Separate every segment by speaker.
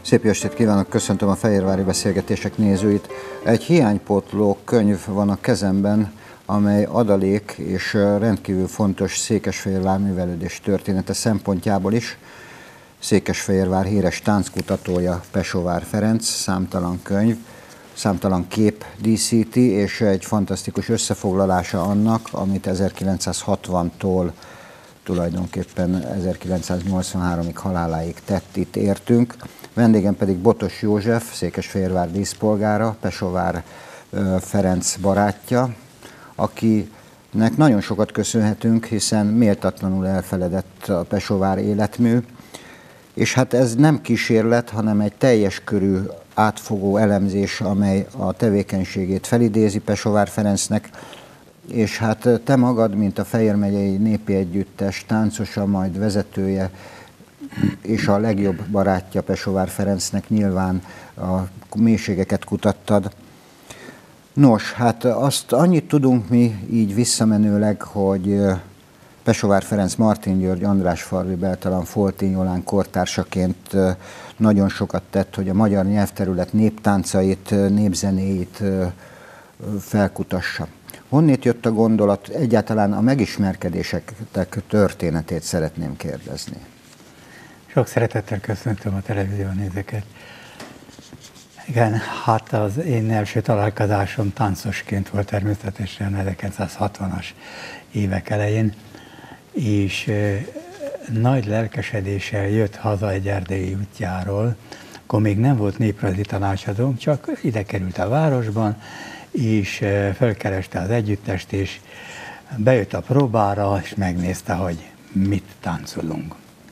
Speaker 1: Szép jó estét kívánok, köszöntöm a Fehérvári Beszélgetések nézőit. Egy hiánypótló könyv van a kezemben, amely adalék és rendkívül fontos Székesfehérvár művelődés története szempontjából is. Székesfehérvár híres tánckutatója Pesovár Ferenc, számtalan könyv, számtalan kép díszíti, és egy fantasztikus összefoglalása annak, amit 1960-tól tulajdonképpen 1983-ig haláláig tett, itt értünk. Vendégem pedig Botos József, Székesfehérvár díszpolgára, Pesovár Ferenc barátja, akinek nagyon sokat köszönhetünk, hiszen méltatlanul elfeledett a Pesovár életmű, és hát ez nem kísérlet, hanem egy teljes körű átfogó elemzés, amely a tevékenységét felidézi Pesovár Ferencnek, és hát te magad, mint a Fejér megyei népi együttes táncosa, majd vezetője, és a legjobb barátja Pesovár Ferencnek nyilván a mélységeket kutattad. Nos, hát azt annyit tudunk mi így visszamenőleg, hogy Pesovár Ferenc Martin György, Andrásfalvi Beltalan, Foltény Jolán kortársaként nagyon sokat tett, hogy a magyar nyelvterület néptáncait, népzenéit felkutassa. Honnét jött a gondolat? Egyáltalán a megismerkedések történetét szeretném kérdezni.
Speaker 2: Sok szeretettel köszöntöm a televízió nézőket. Igen, hát az én első találkozásom táncosként volt természetesen 1960-as évek elején, és nagy lelkesedéssel jött haza egy erdélyi útjáról, akkor még nem volt néprajzi tanácsadónk, csak ide került a városban, és felkereste az együttest, és bejött a próbára, és megnézte, hogy mit táncolunk.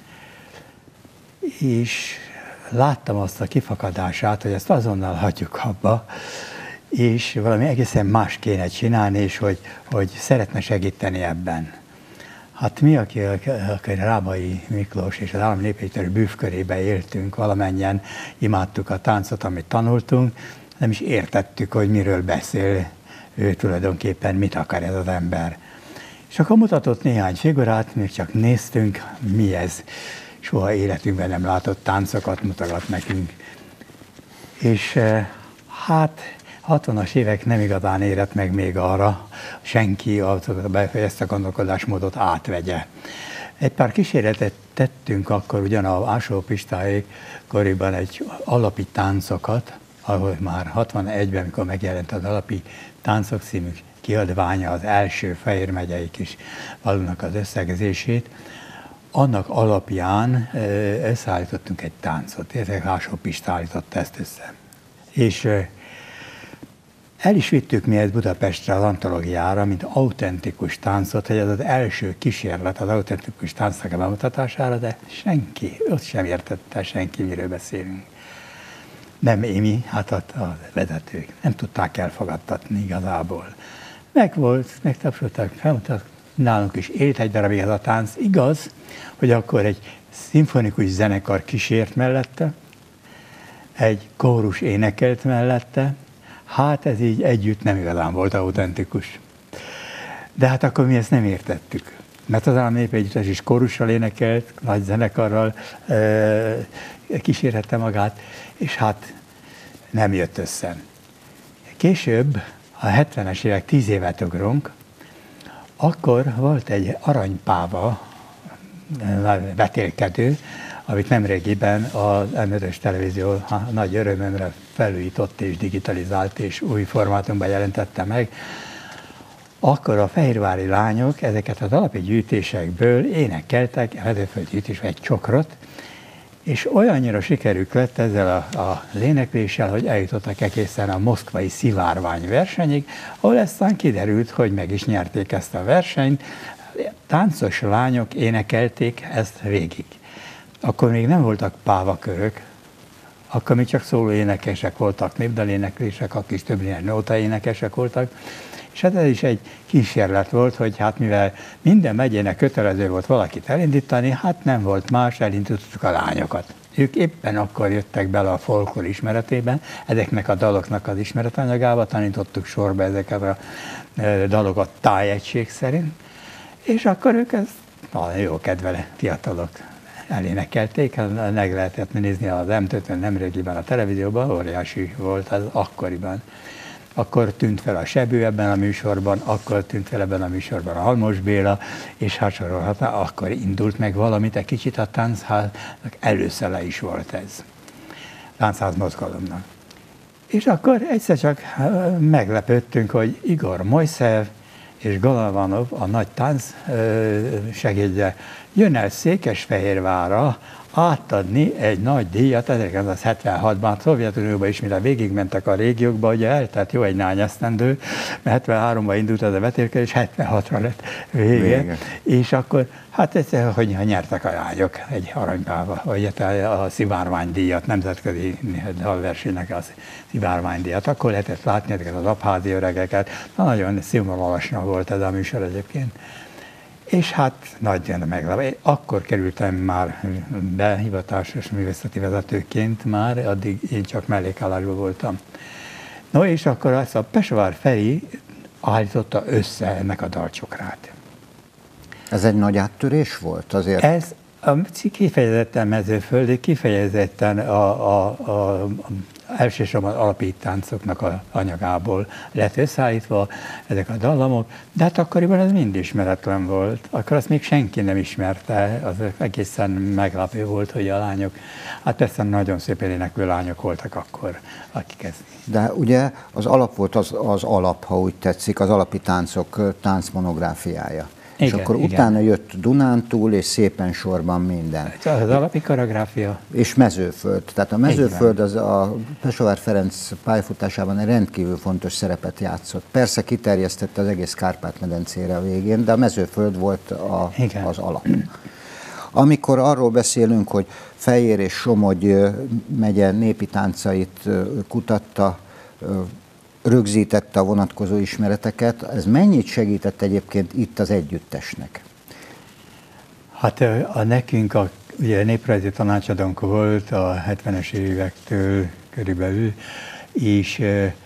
Speaker 2: És láttam azt a kifakadását, hogy ezt azonnal hagyjuk abba, és valami egészen más kéne csinálni, és hogy szeretne segíteni ebben. Hát mi, aki Rábai Miklós és az Állami Népegyüttes bűvkörébe éltünk, valamennyien imádtuk a táncot, amit tanultunk, nem is értettük, hogy miről beszél ő tulajdonképpen, mit akar ez az ember. És akkor mutatott néhány figurát, még csak néztünk, mi ez. Soha életünkben nem látott táncokat mutogat nekünk. És hát 60-as évek nem igazán érett meg még arra, senki ezt a gondolkodásmódot átvegye. Egy pár kísérletet tettünk akkor ugyan a Ásó Pistáék koriban egy alapi táncokat, ahol már 61-ben, amikor megjelent az Alapi Táncok című kiadványa, az első Fejér megyei kis falunak az összegezését, annak alapján összeállítottunk egy táncot. Ezek Ásó Pista állította ezt össze. És el is vittük mi ezt Budapestre az antológiára, mint autentikus táncot, hogy ez az első kísérlet az autentikus táncnak a bemutatására, de senki, ott sem értette senki, miről beszélünk. Nem mi, hát a vezetők nem tudták elfogadtatni igazából. Megvolt, megtapsoltak, felmutattak, nálunk is élt egy darabig ez a tánc. Igaz, hogy akkor egy szimfonikus zenekar kísért mellette, egy kórus énekelt mellette, hát ez így együtt nem igazán volt autentikus. De hát akkor mi ezt nem értettük. Mert az Állami Népegyüttes is kórussal énekelt, nagy zenekarral kísérhette magát, és hát nem jött össze. Később, a 70-es évek, 10 évet ugrunk, akkor volt egy aranypáva vetélkedő, amit nemrégiben az M5-ös televízió nagy örömömre felújított és digitalizált és új formátumban jelentette meg. Akkor a fehérvári lányok ezeket az alapi gyűjtésekből énekeltek, Redőföldgyűjtésben egy csokrot, és olyannyira sikerük lett ezzel az énekléssel, hogy eljutottak egészen a moszkvai szivárvány versenyig, ahol aztán kiderült, hogy meg is nyerték ezt a versenyt. Táncos lányok énekelték ezt végig. Akkor még nem voltak pávakörök, akkor még csak szólóénekesek voltak, népdaléneklések, akik több ilyen nótaénekesek voltak, és hát ez is egy kísérlet volt, hogy hát mivel minden megyének kötelező volt valakit elindítani, hát nem volt más, elindítottuk a lányokat. Ők éppen akkor jöttek bele a folklór ismeretében, ezeknek a daloknak az ismeretanyagába, tanítottuk sorba ezeket a dalokat tájegység szerint, és akkor ők ezt nagyon jó kedvele fiatalok elénekelték, meg lehetett nézni az M-től nemrégiben a televízióban, óriási volt az akkoriban. Akkor tűnt fel a Sebő ebben a műsorban, akkor tűnt fel ebben a műsorban a Halmos Béla, és hát sorolhatná, akkor indult meg valamit, egy kicsit a táncháznak előszele is volt ez. Táncház mozgalomnak. És akkor egyszer csak meglepődtünk, hogy Igor Mojszev és Golovanov, a nagy tánc segédje, jön el Székesfehérvárra átadni egy nagy díjat 1976-ban, Szovjetunióban is, mire végigmentek a régiókba, ugye eltelt jó egy nány esztendő, mert 73-ban indult ez a vetélkedés, 76-ra lett vége. És akkor, hát egyszer, hogy nyertek a lányok egy aranypába, vagy a szivárványdíjat, nemzetközi dalversenynek a szivárványdíjat. Akkor lehetett látni ezeket az abházi öregeket. Nagyon színvonalasnak volt ez a műsor egyébként. És hát nagyon meglepő. Akkor kerültem már be hivatásos művészeti vezetőként már, addig én csak mellékállásban voltam. No és akkor ezt a Pesovár Feri állította össze ennek a dalcsokrát.
Speaker 1: Ez egy nagy áttörés volt azért?
Speaker 2: Ez kifejezetten mezőföldi, kifejezetten elsősorban alapíttáncoknak az anyagából lett összeállítva ezek a dallamok, de hát akkoriban ez mind ismeretlen volt. Akkor azt még senki nem ismerte, az egészen meglepő volt, hogy a lányok, hát persze nagyon szépen éneklő lányok voltak akkor, akik ezt.
Speaker 1: De ugye az alap volt az alap, ha úgy tetszik, az alapi táncok táncmonográfiája. És
Speaker 2: Igen,
Speaker 1: akkor
Speaker 2: igen.
Speaker 1: utána jött Dunántúl, és szépen sorban minden.
Speaker 2: Az alapi koreográfia.
Speaker 1: És Mezőföld. Tehát a Mezőföld az a Pesovár Ferenc pályafutásában egy rendkívül fontos szerepet játszott. Persze kiterjesztette az egész Kárpát-medencére a végén, de a Mezőföld volt az alap. Amikor arról beszélünk, hogy Fejér és Somogy megye népi táncait kutatta, rögzítette a vonatkozó ismereteket, ez mennyit segített egyébként itt az együttesnek?
Speaker 2: Hát nekünk ugye néprajzi tanácsadónk volt a 70-es évektől körülbelül, és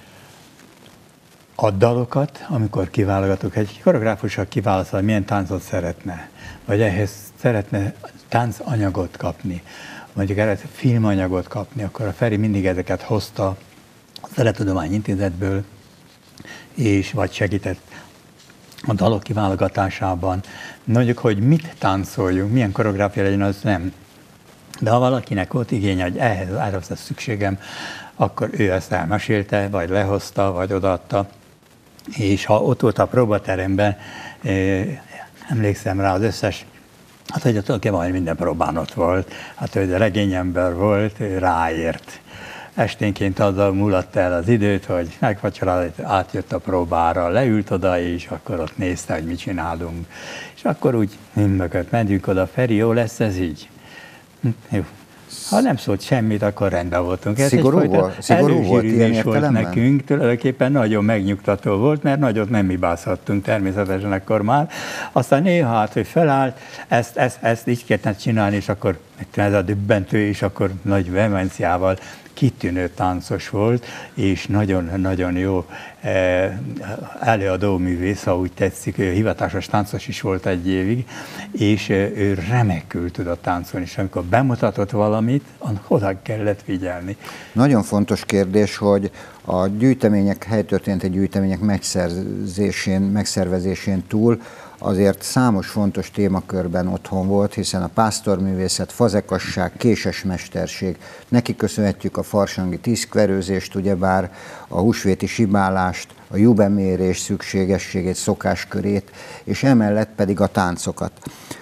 Speaker 2: a dalokat, amikor kiválogatok, egy koreográfusra kiválasztva, hogy milyen táncot szeretne, vagy ehhez szeretne táncanyagot kapni, mondjuk erre filmanyagot kapni, akkor a Feri mindig ezeket hozta az Élettudományi Intézetből, és vagy segített a dalok kiválogatásában. Mondjuk, hogy mit táncoljunk, milyen koreográfia legyen, az nem. De ha valakinek volt igény, hogy erre az szükségem, akkor ő ezt elmesélte, vagy lehozta, vagy odaadta. És ha ott volt a próbateremben, emlékszem rá az összes, hát hogy tulajdonképpen minden próbán ott volt, hát hogy a regényember volt, ő ráért. Esténként azzal múlott el az időt, hogy megvacsorált, átjött a próbára, leült oda, és akkor ott nézte, hogy mit csinálunk. És akkor úgy mögött mentünk oda, Feri, jó lesz ez így? Jó. Ha nem szólt semmit, akkor rendben voltunk. Ez
Speaker 1: szigorú volt ilyen
Speaker 2: volt nekünk, tulajdonképpen nagyon megnyugtató volt, mert nagyot nem hibázhattunk természetesen akkor már. Aztán néha hát, hogy felállt, ezt így kellene csinálni, és akkor ez a döbbentő, és akkor nagy vehemenciával kitűnő táncos volt, és nagyon-nagyon jó előadó művész, ha úgy tetszik, ő hivatásos táncos is volt egy évig, és ő remekül tudott táncolni, és amikor bemutatott valamit, oda kellett figyelni.
Speaker 1: Nagyon fontos kérdés, hogy a gyűjtemények, helytörténeti gyűjtemények megszervezésén túl azért számos fontos témakörben otthon volt, hiszen a pásztorművészet, fazekasság, késesmesterség, neki köszönhetjük a farsangi tízkverőzést, ugyebár a húsvéti sibálást, a jubemérés szükségességét, szokáskörét, és emellett pedig a táncokat.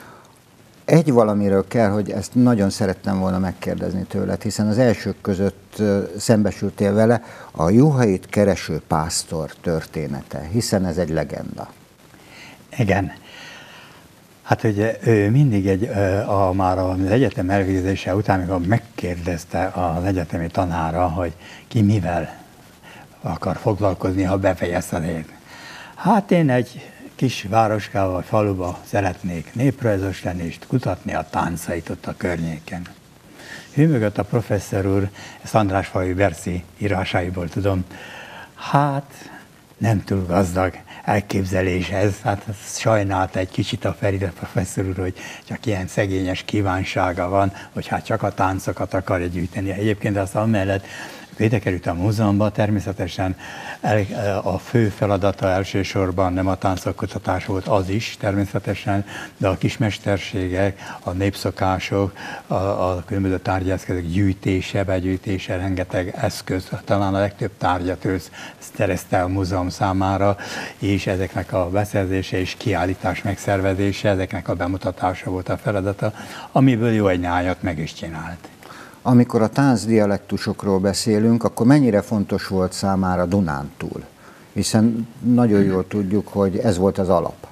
Speaker 1: Egy valamiről kell, hogy ezt nagyon szerettem volna megkérdezni tőled, hiszen az elsők között szembesültél vele, a juhait kereső pásztor története, hiszen ez egy legenda.
Speaker 2: Igen. Hát ugye ő mindig már az egyetem elvégzése után, amikor megkérdezte az egyetemi tanára, hogy ki mivel akar foglalkozni, ha befejezte. Hát én egy kis városkával vagy faluba szeretnék néprajzos lenni, és kutatni a táncait ott a környéken. Hűmögött a professzor úr, ezt Andrásfaludy Berci írásaiból tudom. Hát nem túl gazdag elképzeléshez. Hát sajnálta egy kicsit a Ferida professzor úr, hogy csak ilyen szegényes kívánsága van, hogy hát csak a táncokat akarja gyűjteni. Egyébként azt amellett ide került a múzeumban, természetesen a fő feladata elsősorban nem a táncok kutatása volt, az is természetesen, de a kismesterségek, a népszokások, a különböző tárgyeszközök gyűjtése, begyűjtése, rengeteg eszköz, talán a legtöbb tárgyat ő szerezte a múzeum számára, és ezeknek a beszerzése és kiállítás megszervezése, ezeknek a bemutatása volt a feladata, amiből jó egy nyájat meg is csinált.
Speaker 1: Amikor a táncdialektusokról beszélünk, akkor mennyire fontos volt számára Dunántúl? Hiszen nagyon jól tudjuk, hogy ez volt az alap.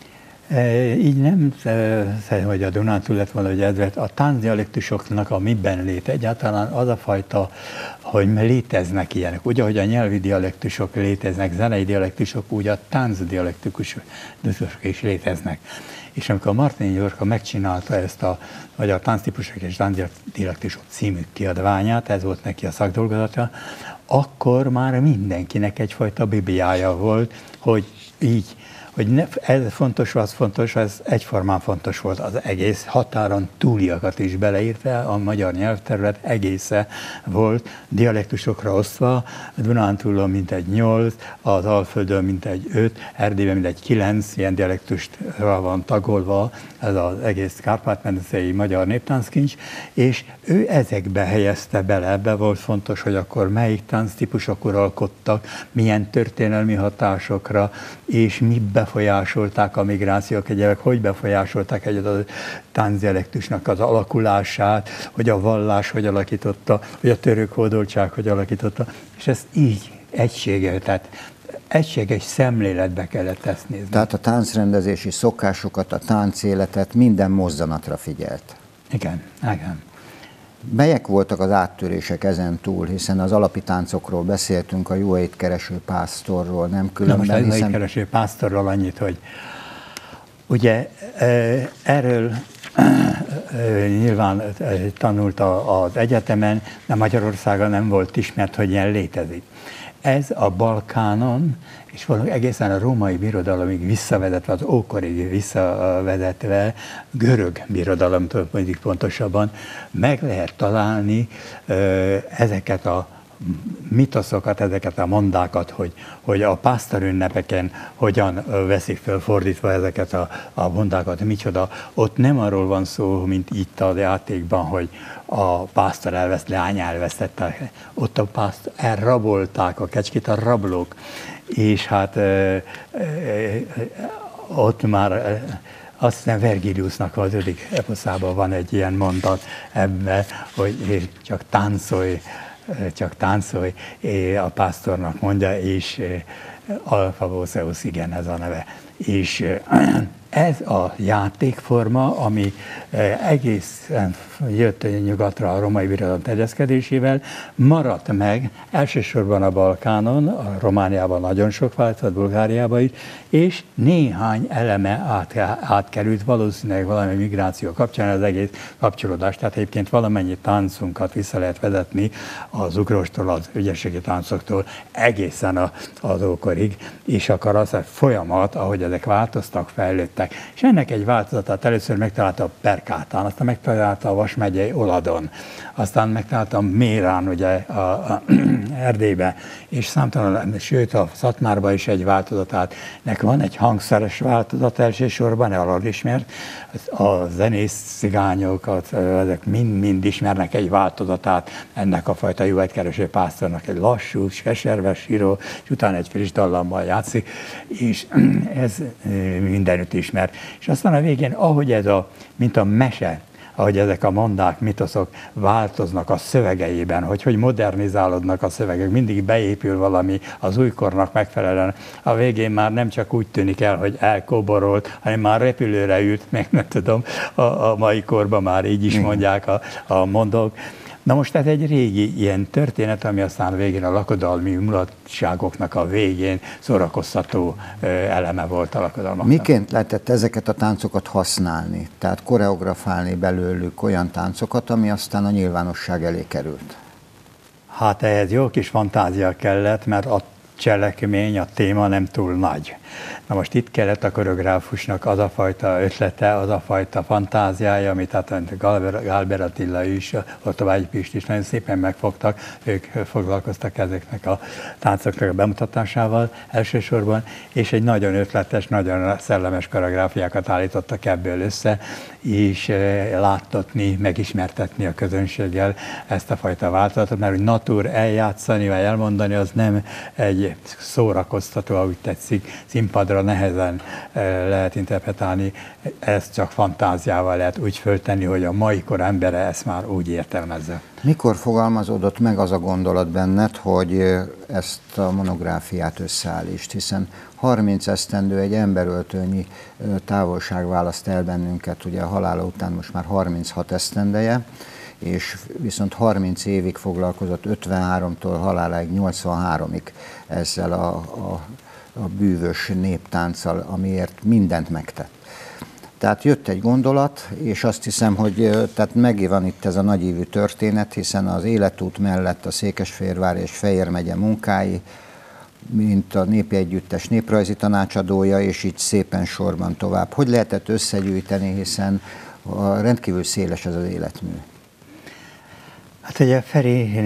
Speaker 2: Így nem szerintem, hogy a Dunántúl lett volna, hogy ez lett. A táncdialektusoknak a miben lét egyáltalán az a fajta, hogy léteznek ilyenek. Úgy, ahogy a nyelvi dialektusok léteznek, zenei dialektusok, úgy a táncdialektusok is léteznek. És amikor Martini Györka megcsinálta ezt a Magyar Tánctípusok és Táncdialektusok című kiadványát, ez volt neki a szakdolgozata, akkor már mindenkinek egyfajta bibliája volt, hogy így, hogy ez fontos, az fontos, ez egyformán fontos volt, az egész határon túliakat is beleírta, a magyar nyelvterület egésze volt, dialektusokra osztva, Dunántúlon mintegy 8, az Alföldön mintegy 5, Erdélyben mintegy 9 ilyen dialektusra van tagolva, ez az egész Kárpát-medencei magyar néptánckincs, és ő ezekbe helyezte bele, ebbe volt fontos, hogy akkor melyik tánctípusok uralkodtak, milyen történelmi hatásokra, és mi befolyásolták a migrációk egyébként, hogy befolyásolták egy a táncdialektusnak az alakulását, hogy a vallás hogy alakította, hogy a török hódoltság hogy alakította, és ezt így egységes szemléletbe kellett ezt nézni.
Speaker 1: Tehát a táncrendezési szokásokat, a táncéletet, minden mozzanatra figyelt.
Speaker 2: Igen, igen.
Speaker 1: Melyek voltak az áttörések ezen túl, hiszen az alapi táncokról beszéltünk, a jó étkereső pásztorról, nem különben.
Speaker 2: Na most a jó étkereső pásztorról annyit, hogy ugye erről nyilván tanult az egyetemen, de Magyarországon nem volt ismert, hogy ilyen létezik. Ez a Balkánon, és valami egészen a római birodalomig visszavezetve, az ókorig visszavezetve, görög birodalomtól mondjuk pontosabban, meg lehet találni ezeket a mitoszokat, ezeket a mondákat, hogy a pásztorünnepeken hogyan veszik föl fordítva ezeket a mondákat, micsoda. Ott nem arról van szó, mint itt a játékban, hogy a pásztor elveszt, leány elvesztette. Ott a pásztor elrabolták a kecskét, a rablók. És hát ott már azt hiszem Vergiliusnak az 5. eposzában van egy ilyen mondat ebben, hogy csak táncolj, a pásztornak mondja, és Alfa Voseus, igen, ez a neve. És ez a játékforma, ami egészen jött nyugatra a római birodalom terjeszkedésével, maradt meg elsősorban a Balkánon, a Romániában nagyon sok változat, Bulgáriában is, és néhány eleme átkerült, valószínűleg valami migráció kapcsán az egész kapcsolódás, tehát egyébként valamennyi táncunkat vissza lehet vezetni az ugróstól, az ügyességi táncoktól egészen az ókorig, és akkor az a folyamat, ahogy ezek változtak, fejlődtek. És ennek egy változatát először megtalálta a Perkátán, aztán megtalálta a Vas megyei Oladon, aztán megtalálta a Mérán, ugye a Erdélyben, és számtalan, sőt a Szatmárban is egy változatát. Nek van egy hangszeres változat elsősorban, arról ismert, a zenész cigányok, ezek mind ismernek egy változatát ennek a fajta jó étkereső pásztornak, egy lassú, keserves, síró, és utána egy friss dallammal játszik, és ez mindenütt ismert. És aztán a végén, ahogy ez mint a mese, ahogy ezek a mondák, mitoszok változnak a szövegeiben, hogy modernizálódnak a szövegek, mindig beépül valami az újkornak megfelelően. A végén már nem csak úgy tűnik el, hogy elkóborolt, hanem már repülőre ült, meg nem tudom, a mai korban már így is mondják a mondók. Na most ez egy régi ilyen történet, ami aztán végén a lakodalmi mulatságoknak a végén szórakoztató eleme volt a lakodalmaknak.
Speaker 1: Miként lehetett ezeket a táncokat használni? Tehát koreografálni belőlük olyan táncokat, ami aztán a nyilvánosság elé került?
Speaker 2: Hát ehhez jó kis fantázia kellett, mert cselekmény, a téma nem túl nagy. Na most itt kellett a koreográfusnak az a fajta ötlete, az a fajta fantáziája, amit hát Gálber Attila is, Ortobágyi Pist is nagyon szépen megfogtak, ők foglalkoztak ezeknek a táncoknak a bemutatásával elsősorban, és egy nagyon ötletes, nagyon szellemes koreográfiákat állítottak ebből össze, és láttatni, megismertetni a közönséggel ezt a fajta változatot, mert hogy natur eljátszani, vagy elmondani, az nem egy szórakoztató, ahogy tetszik, színpadra nehezen lehet interpretálni, ezt csak fantáziával lehet úgy föltenni, hogy a mai kor embere ezt már úgy értelmezze.
Speaker 1: Mikor fogalmazódott meg az a gondolat benned, hogy ezt a monográfiát összeállítsd, hiszen 30 esztendő egy emberöltőnyi távolság választ el bennünket, ugye a halála után most már 36 esztendeje, és viszont 30 évig foglalkozott 53-tól haláláig 83-ig ezzel a bűvös néptánccal, amiért mindent megtett. Tehát jött egy gondolat, és azt hiszem, hogy tehát megvan itt ez a nagyívű történet, hiszen az életút mellett a Székesfehérvár és Fejér megye munkái, mint a Népi Együttes néprajzi tanácsadója, és így szépen sorban tovább. Hogy lehetett összegyűjteni, hiszen rendkívül széles ez az életmű?
Speaker 2: Hát ugye Feri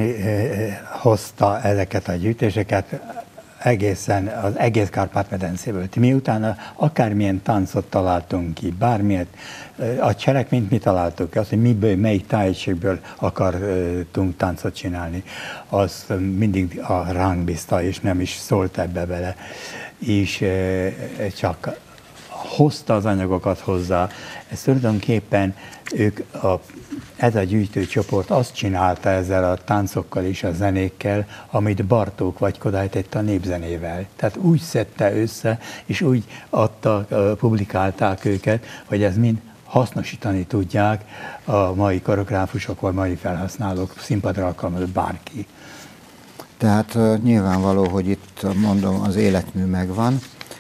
Speaker 2: hozta ezeket a gyűjtéseket egészen az egész Kárpát-medencéből. Mi utána akármilyen táncot találtunk ki, bármilyet, a cselekményt mi találtuk, azt, hogy miből, melyik tájegységből akartunk táncot csinálni, az mindig a ránk bízta, és nem is szólt ebbe bele, és csak hozta az anyagokat hozzá. Ez tulajdonképpen ez a gyűjtőcsoport azt csinálta ezzel a táncokkal és a zenékkel, amit Bartók vagy Kodály tett a népzenével. Tehát úgy szedte össze, és úgy publikálták őket, hogy ez mind hasznosítani tudják a mai koreográfusok, vagy mai felhasználók, színpadra alkalmazott bárki.
Speaker 1: Tehát nyilvánvaló, hogy itt mondom, az életmű megvan,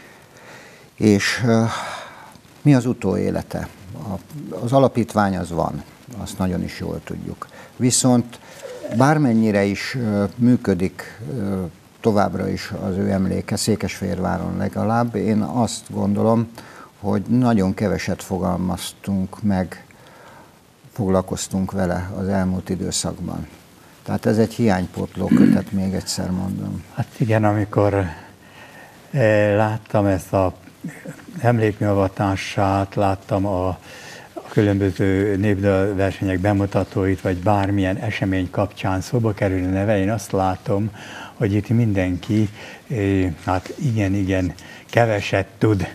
Speaker 1: és mi az utóélete? Az alapítvány az van, azt nagyon is jól tudjuk. Viszont bármennyire is működik továbbra is az ő emléke, Székesfehérváron legalább, én azt gondolom, hogy nagyon keveset fogalmaztunk meg, foglalkoztunk vele az elmúlt időszakban. Tehát ez egy hiánypótló kötet, még egyszer mondom.
Speaker 2: Hát igen, amikor láttam ezt a emlékműavatását, láttam a különböző népdalversenyek bemutatóit, vagy bármilyen esemény kapcsán szóba kerülő neve, én azt látom, hogy itt mindenki, hát igen, keveset tud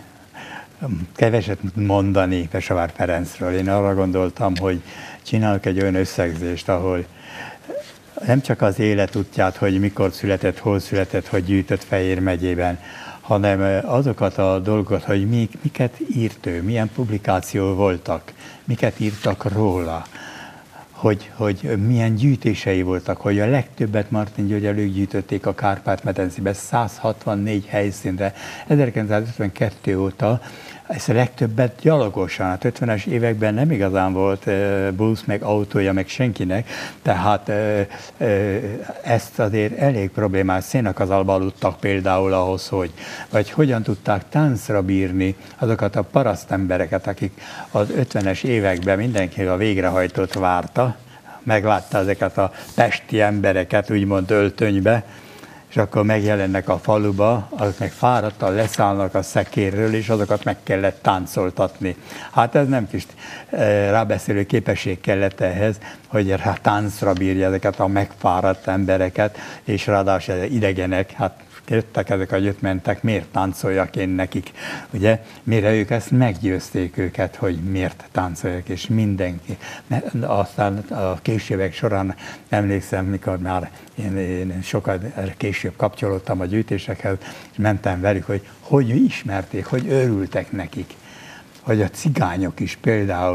Speaker 2: mondani Pesavár Ferencről. Én arra gondoltam, hogy csinálok egy olyan összegzést, ahol nem csak az életútját, hogy mikor született, hol született, hogy gyűjtött Fejér megyében, hanem azokat a dolgokat, hogy miket írt ő, milyen publikáció voltak, miket írtak róla, hogy milyen gyűjtései voltak, hogy a legtöbbet Martin Györgyel ők gyűjtötték a Kárpát-medencébe, 164 helyszínre, 1952 óta, ezt a legtöbbet gyalogosan, hát 50-es években nem igazán volt busz, meg autója, meg senkinek, tehát ezt azért elég problémás. Szénakazalba aludtak például ahhoz, vagy hogyan tudták táncra bírni azokat a parasztembereket, akik az 50-es években mindenki a végrehajtót várta, meglátta ezeket a pesti embereket úgymond öltönybe, és akkor megjelennek a faluba, azok meg fáradtan leszállnak a szekérről, és azokat meg kellett táncoltatni. Hát ez nem kis rábeszélő képesség kellett ehhez, hogy táncra bírja ezeket a megfáradt embereket, és ráadásul idegenek, hát jöttek ezek a mentek, miért táncoljak én nekik, ugye? Mire ők ezt meggyőzték őket, hogy miért táncoljak, és mindenki. Aztán a későbbek során emlékszem, mikor már én sokat később kapcsolódtam a gyűjtésekhez, és mentem velük, hogy ismerték, hogy örültek nekik. Hogy a cigányok is például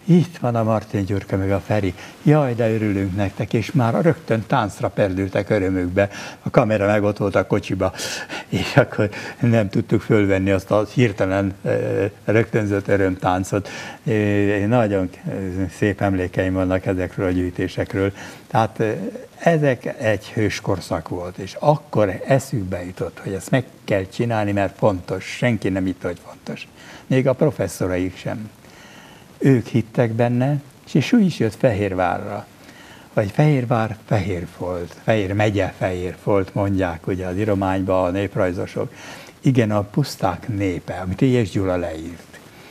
Speaker 2: itt van a Martin Gyurka meg a Feri, jaj, de örülünk nektek, és már rögtön táncra perdültek örömükbe, a kamera meg ott volt a kocsiba, és akkor nem tudtuk fölvenni azt a hirtelen rögtönzött örömtáncot. Nagyon szép emlékeim vannak ezekről a gyűjtésekről. Tehát ezek egy hőskorszak volt, és akkor eszükbe jutott, hogy ezt meg kell csinálni, mert fontos, senki nem hitt, hogy fontos. Még a professzoraik sem. Ők hittek benne, és úgy is jött Fehérvárra. Vagy Fehérvár Fehérfolt, Fehér megye Fehérfolt mondják ugye az írományban a néprajzosok. Igen, a puszták népe, amit Éjes Gyula leírt.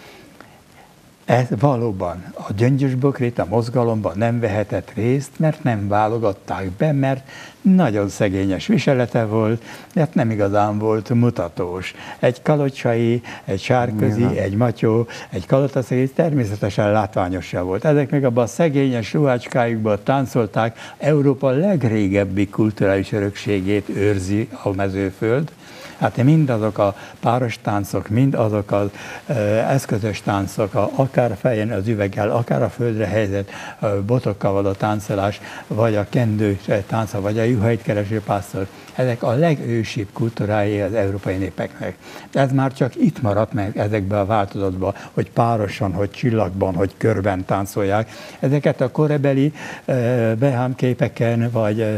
Speaker 2: Ez valóban a Gyöngyös-Bokrit a mozgalomban nem vehetett részt, mert nem válogatták be, mert nagyon szegényes viselete volt, mert nem igazán volt mutatós. Egy kalocsai, egy Sárközi, egy Matyó, egy Kalotaszegi természetesen látványosabb volt. Ezek meg abban a szegényes ruhácskájukban táncolták, Európa legrégebbi kulturális örökségét őrzi a Mezőföld. Hát mindazok a páros táncok, mind azok az eszközös táncok, akár a fején az üveggel, akár a földre helyezett botokkal való táncolás, vagy a kendő tánca, vagy a juhait kereső pásztor, ezek a legősibb kultúrái az európai népeknek. Ez már csak itt maradt meg ezekben a változatban, hogy párosan, hogy csillagban, hogy körben táncolják. Ezeket a korabeli Behám képeken, vagy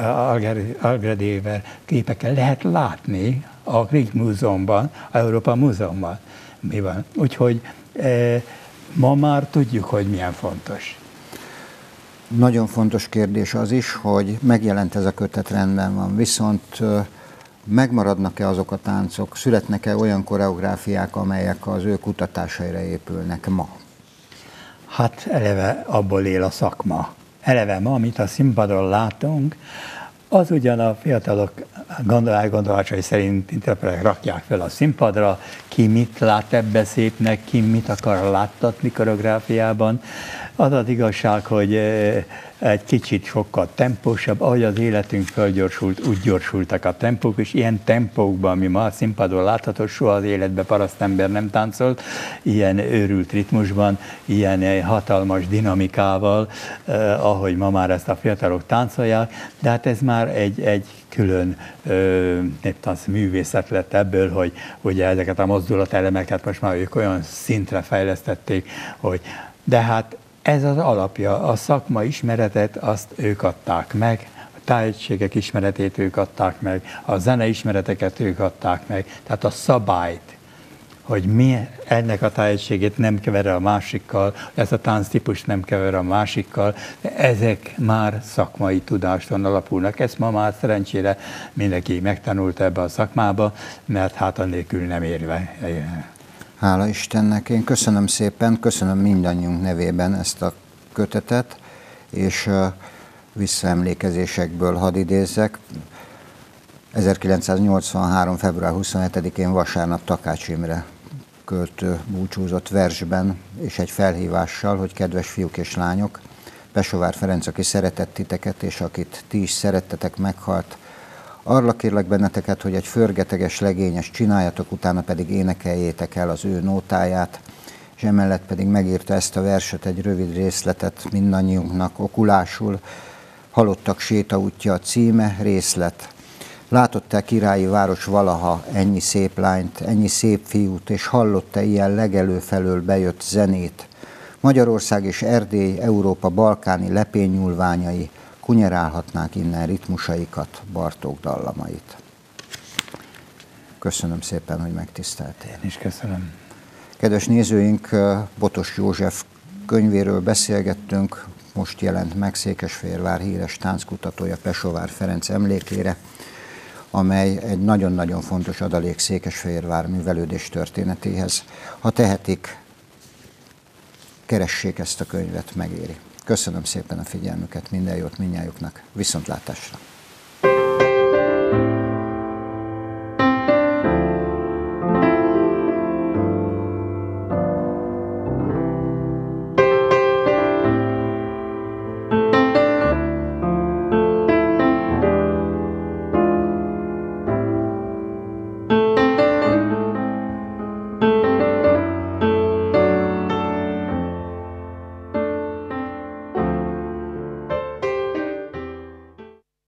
Speaker 2: Algredéver képeken lehet látni a Rijksmuseumban, a Európa Múzeumban. Mi van? Úgyhogy ma már tudjuk, hogy milyen fontos.
Speaker 1: Nagyon fontos kérdés az is, hogy megjelent ez a kötet, rendben van, viszont megmaradnak-e azok a táncok, születnek-e olyan koreográfiák, amelyek az ő kutatásaira épülnek ma?
Speaker 2: Hát eleve abból él a szakma. Eleve ma, amit a színpadon látunk, az ugyan a fiatalok elgondolásai szerint interpretek rakják fel a színpadra, ki mit lát ebbe szépnek, ki mit akar láttatni koreográfiában. Az az igazság, hogy egy kicsit sokkal tempósabb, ahogy az életünk fölgyorsult, úgy gyorsultak a tempók, és ilyen tempókban, ami ma a színpadon látható, soha az életben parasztember nem táncolt, ilyen őrült ritmusban, ilyen hatalmas dinamikával, ahogy ma már ezt a fiatalok táncolják, de hát ez már egy külön néptánc művészet lett ebből, hogy ugye ezeket a mozdulatelemeket most már ők olyan szintre fejlesztették, hogy de hát ez az alapja, a szakma ismeretet azt ők adták meg, a tájegységek ismeretét ők adták meg, a zene ismereteket ők adták meg, tehát a szabályt, hogy mi ennek a tájegységét nem kever a másikkal, ezt a tánctípust nem kever a másikkal, de ezek már szakmai tudáson alapulnak. Ezt ma már szerencsére mindenki megtanult ebbe a szakmába, mert hát annélkül nem érve.
Speaker 1: Hála Istennek, én köszönöm szépen, köszönöm mindannyiunk nevében ezt a kötetet, és visszaemlékezésekből hadd idézzek. 1983. február 27-én vasárnap Takács Imre költő búcsúzott versben, és egy felhívással, hogy kedves fiúk és lányok, Pesovár Ferenc, aki szeretett titeket, és akit ti is szerettetek, meghalt. Arra kérlek benneteket, hogy egy förgeteges legényes csináljatok, utána pedig énekeljétek el az ő nótáját, és emellett pedig megírta ezt a verset, egy rövid részletet mindannyiunknak okulásul. Halottak sétaútja a címe, részlet. Látott-e királyi város valaha ennyi szép lányt, ennyi szép fiút, és hallott-e ilyen legelőfelől bejött zenét? Magyarország és Erdély, Európa balkáni lepénynyúlványai kunyerálhatnák innen ritmusaikat, Bartók dallamait. Köszönöm szépen, hogy megtiszteltél.
Speaker 2: Én is köszönöm.
Speaker 1: Kedves nézőink, Botos József könyvéről beszélgettünk, most jelent meg Székesfehérvár híres tánckutatója Pesovár Ferenc emlékére, amely egy nagyon-nagyon fontos adalék Székesfehérvár művelődés történetéhez. Ha tehetik, keressék ezt a könyvet, megéri. Köszönöm szépen a figyelmüket, minden jót mindnyájuknak, viszontlátásra!